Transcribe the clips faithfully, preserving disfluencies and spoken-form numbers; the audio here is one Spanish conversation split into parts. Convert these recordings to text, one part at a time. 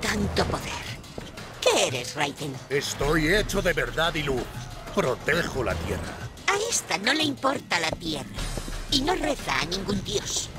tanto poder. ¿Qué eres, Raiden? Estoy hecho de verdad y luz. Protejo la tierra. A esta no le importa la tierra. Y no reza a ningún dios.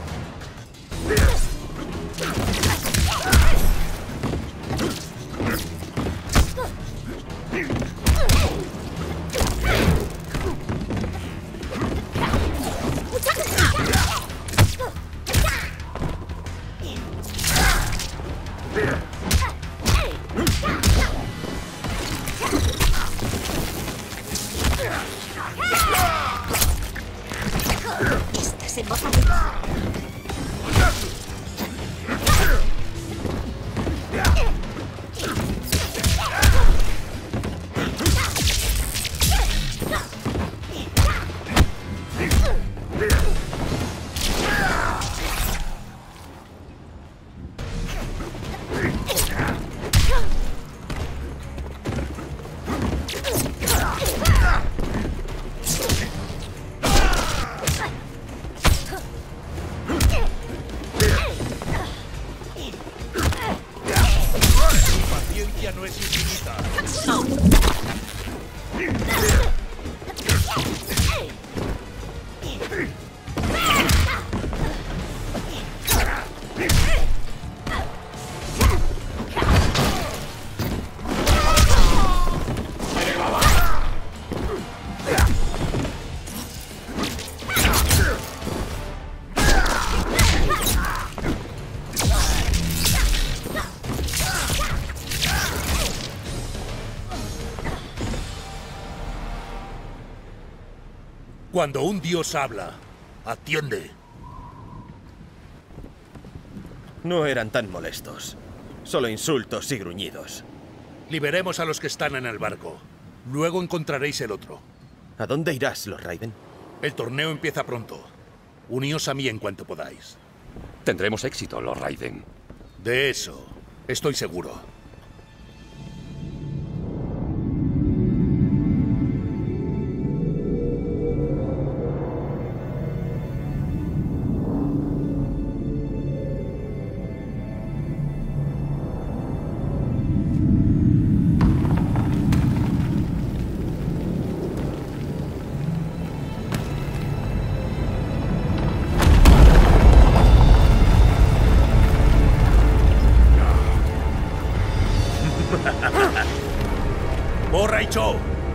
Estás en modo de... Paciencia no es infinita. Cuando un dios habla, atiende. No eran tan molestos. Solo insultos y gruñidos. Liberemos a los que están en el barco. Luego encontraréis el otro. ¿A dónde irás, Lord Raiden? El torneo empieza pronto. Uníos a mí en cuanto podáis. Tendremos éxito, Lord Raiden. De eso, estoy seguro. ¡Borracho!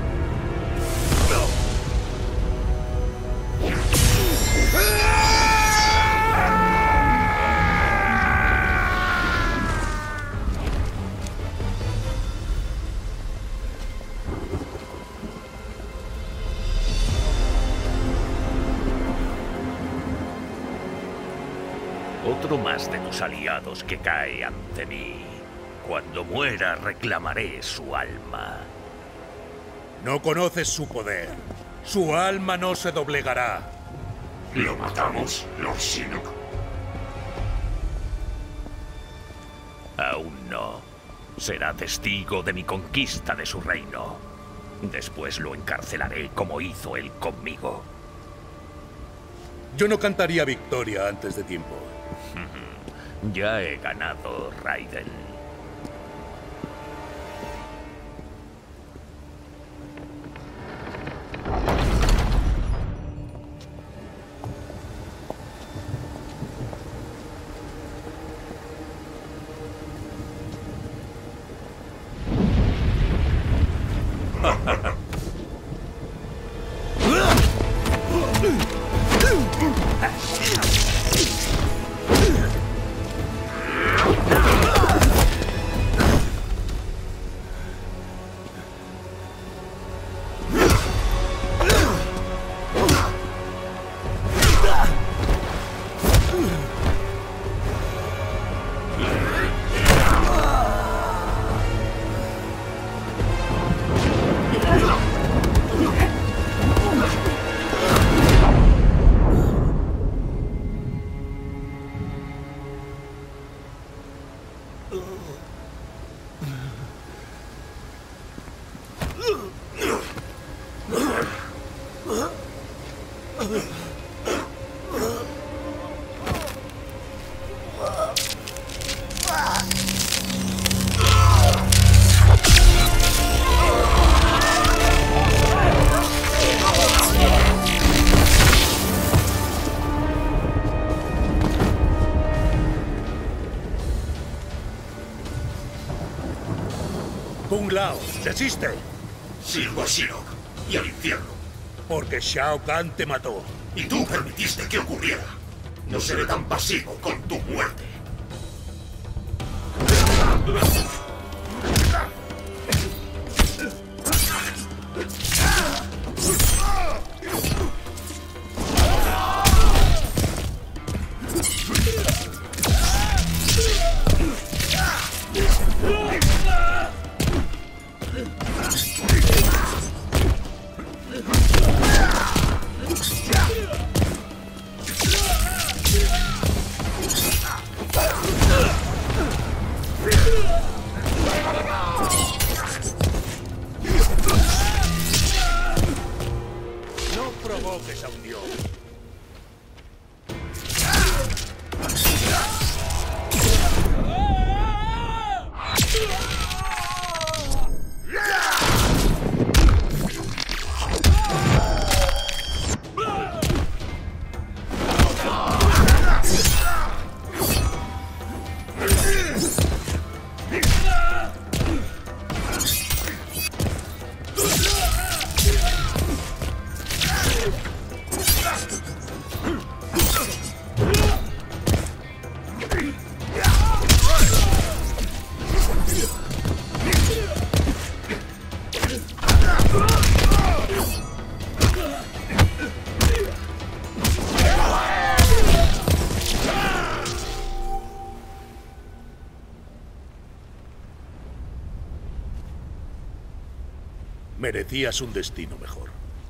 Otro más de tus aliados que cae ante mí. Cuando muera reclamaré su alma. No conoces su poder. Su alma no se doblegará. ¿Lo matamos, Lord Shinnok? Aún no. Será testigo de mi conquista de su reino. Después lo encarcelaré como hizo él conmigo. Yo no cantaría victoria antes de tiempo. Ya he ganado, Raiden. Kung Lao, desiste. Sirvo a Shinnok y al infierno. Porque Shao Kahn te mató. Y tú permitiste que ocurriera. No seré tan pasivo con tu muerte. No provoques a un dios. Merecías un destino mejor.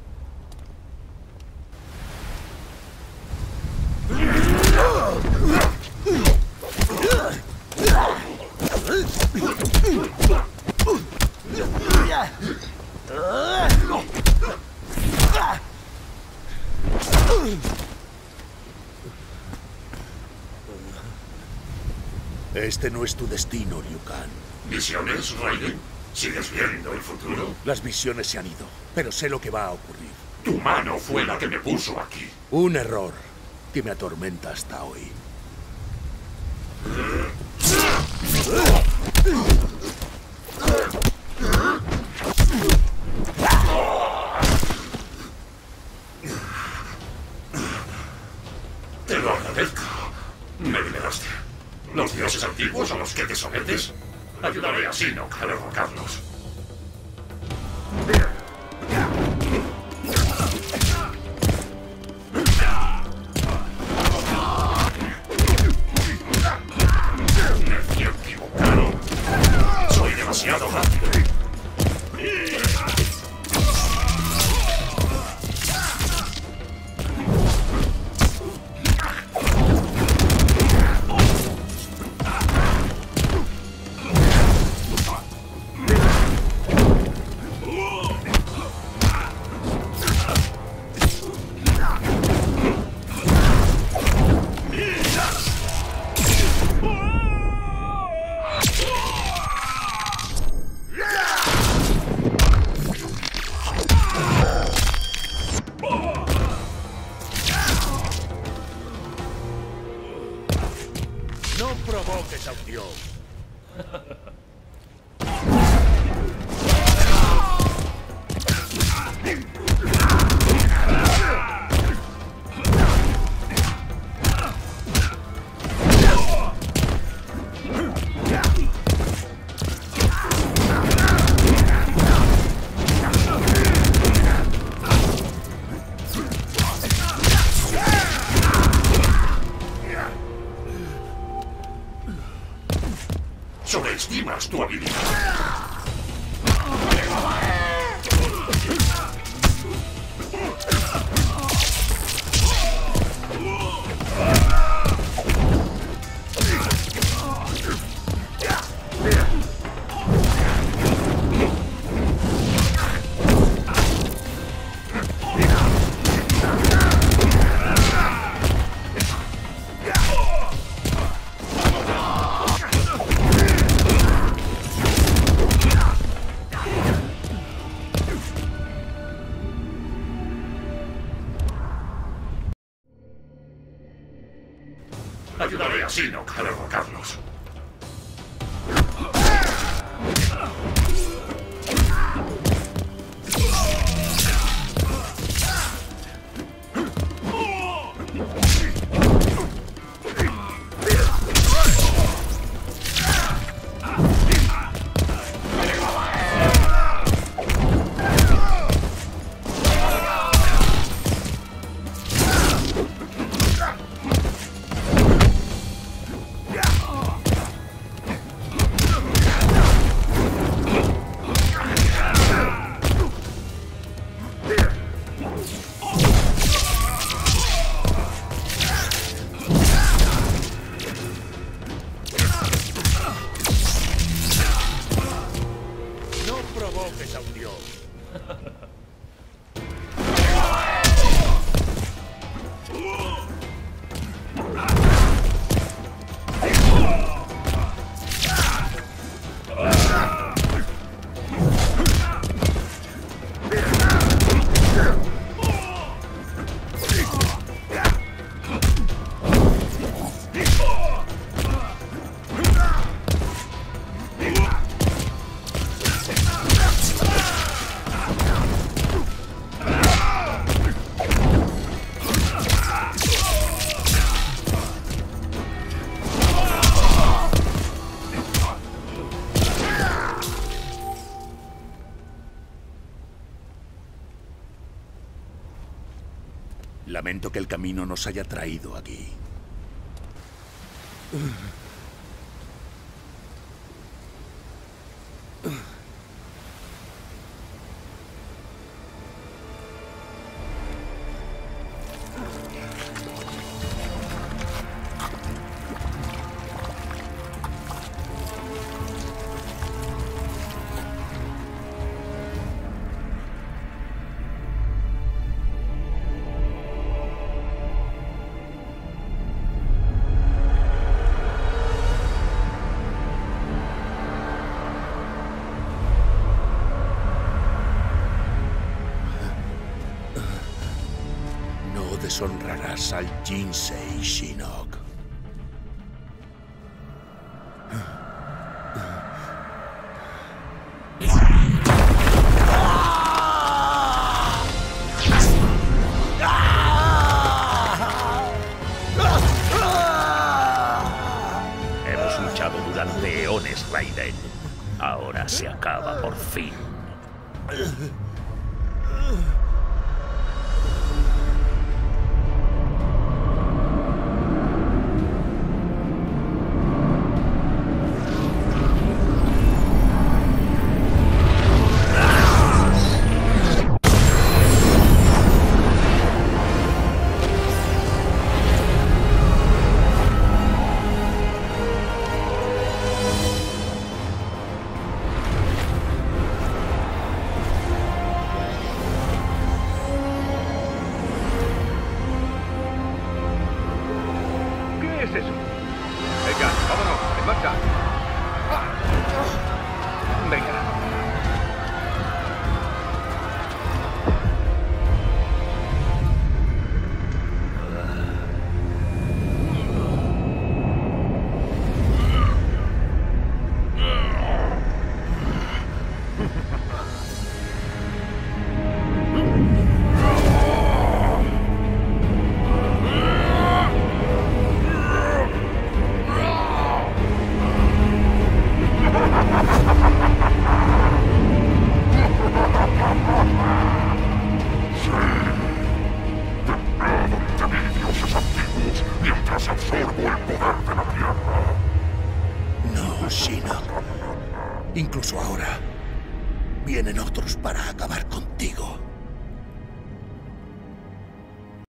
Este no es tu destino, Liu Kang. ¿Visiones, Raiden? ¿Sigues viendo el futuro? Las visiones se han ido, pero sé lo que va a ocurrir. Tu mano fue la que me puso aquí. Un error que me atormenta hasta hoy. Te lo agradezco. Me liberaste. Los dioses antiguos a los que te sometes, ayudaré a Shinnok a derrocarlos. Me he equivocado. Soy demasiado rápido. No provoques a un dios. Sobreestimas tu habilidad. Ayudaré a Shinnok a derrocarlos. Lamento que el camino nos haya traído aquí. Deshonrarás al Jinsei, Shinnok. Hemos luchado durante eones, Raiden. Ahora se acaba por fin. ¿Qué es eso? Venga, vámonos, en marcha. Venga. Mientras absorbo el poder de la Tierra. No, Shinnok. Incluso ahora, vienen otros para acabar contigo.